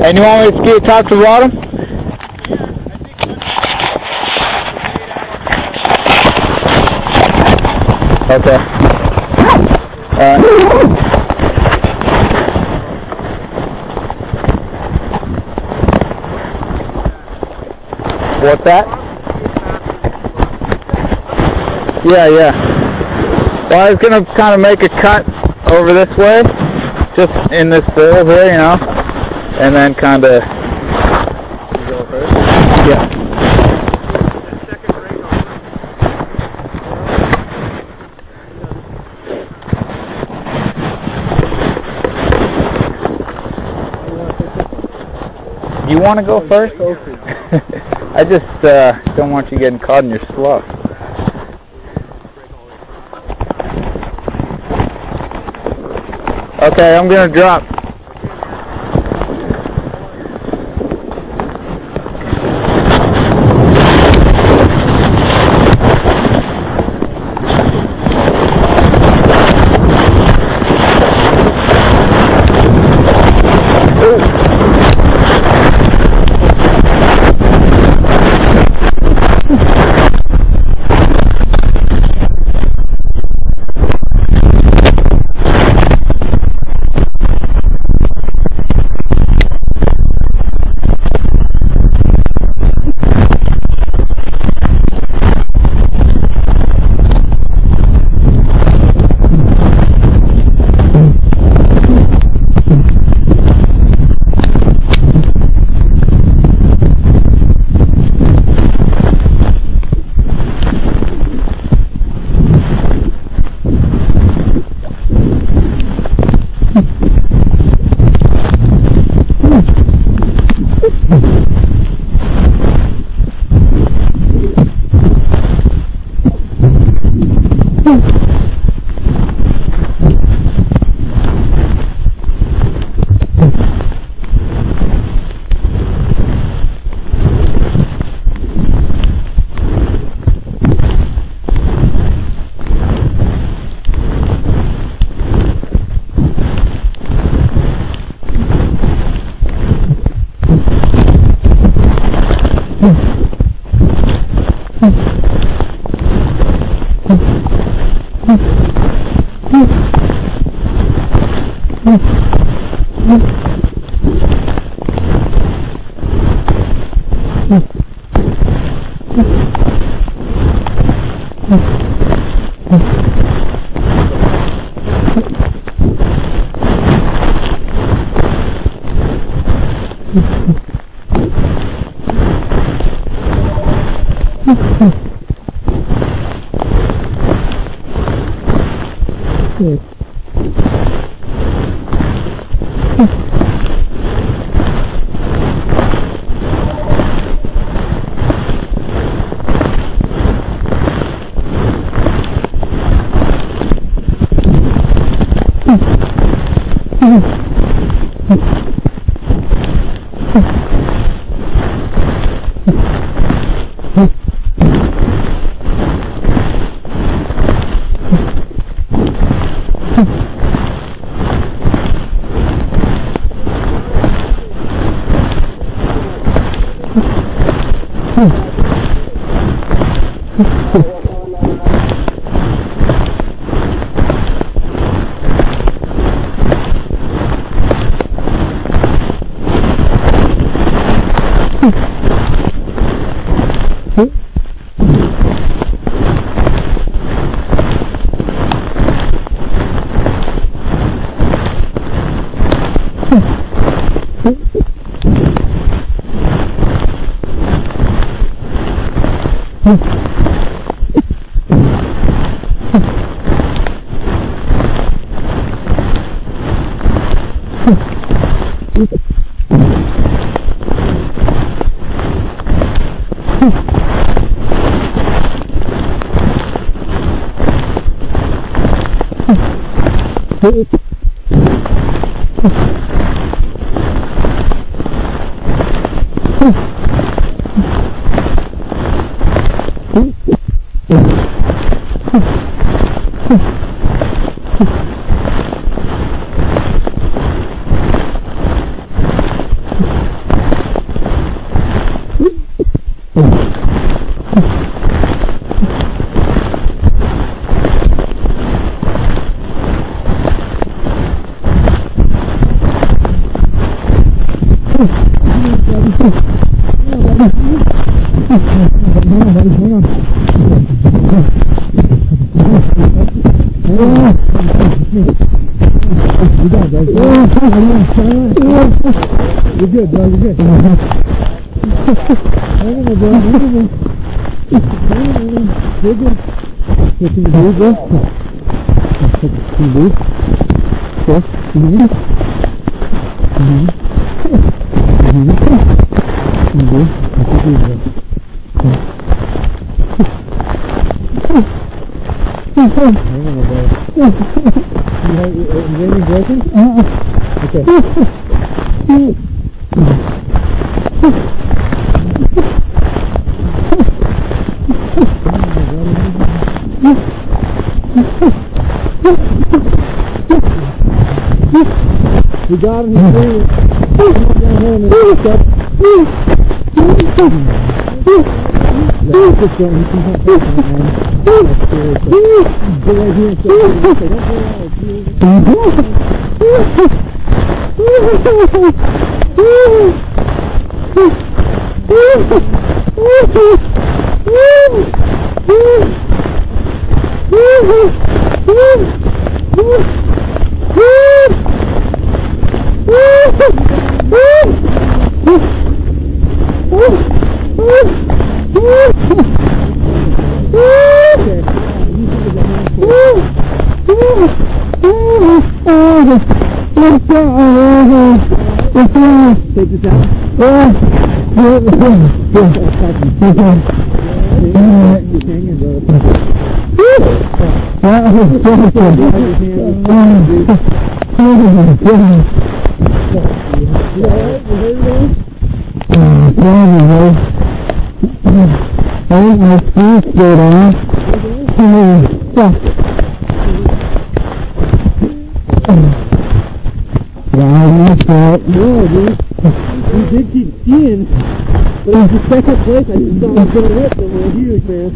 And you want me to ski top to bottom? Okay. What's that? Yeah. Well, I was going to kind of make a cut over this way, just in this bowl here, you know, and then kind of... You go first? Yeah. You want to go first? I just don't want you getting caught in your slough. Okay, I'm going to drop. You're good, bro. You're good. Hang on, bro. Hang on. You're good. Can you move, bro? Can you move? Bro, can you move? Can you move? Can you move? Can you move? I think you're good. Hang on, bro. Is anything broken? Okay. We got him here. Take this out. No, dude. We did keep skiing, but it was the second place I just thought I was going to hit, but we're huge, man.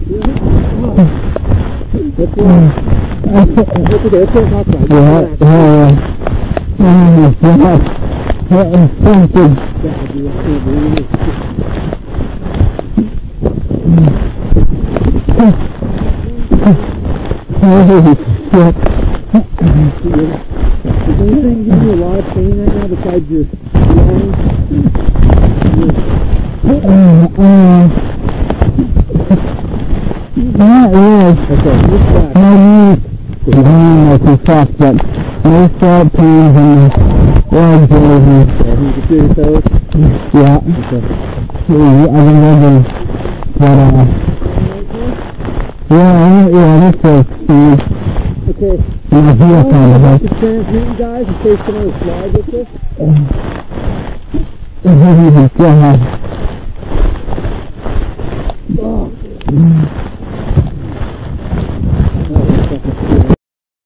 That's why. That's okay, let's go talk about it. Is anything giving you a lot of pain right now besides your lungs? Not really. Okay, what's that? My knees are too soft, but no sharp pains in the legs or anything. Yeah, you can feel your toes? Yeah. Okay. I've been living, but yeah, that's a Okay. my heel kind of To transmit you guys in case someone slides with this? Yeah.